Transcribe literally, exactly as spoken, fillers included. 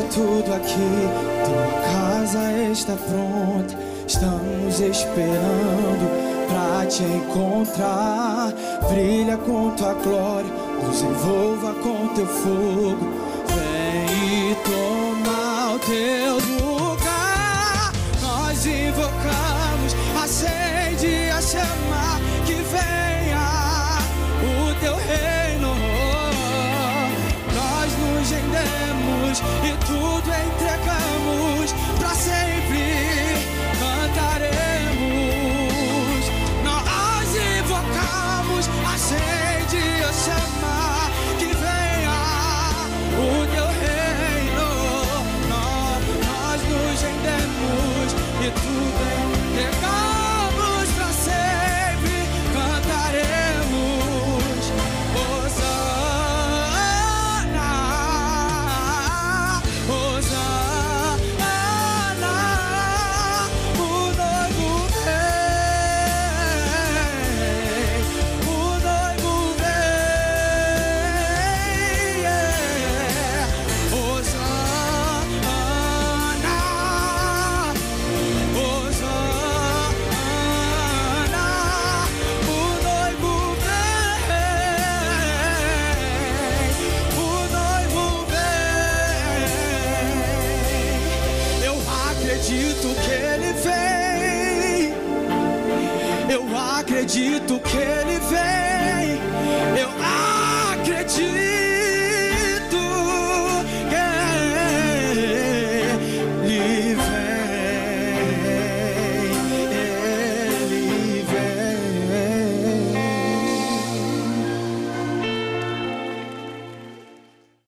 tudo aqui, tua casa está pronta. Estamos esperando pra te encontrar. Brilha com tua glória, nos envolva com teu fogo. Vem e toma o teu lugar. Nós invocamos, acende a chama, que venha o teu reino. Nós nos rendemos e tudo entregamos, pra sempre cantaremos. Nós invocamos, acende a chama, que venha o teu reino. Nós, nós nos rendemos e tudo entregamos, pra sempre cantaremos. Hosana, Hosana, o noivo vem, o noivo vem. Hosana, Hosana, o noivo vem, o noivo vem. Eu acredito que ele vem, eu acredito que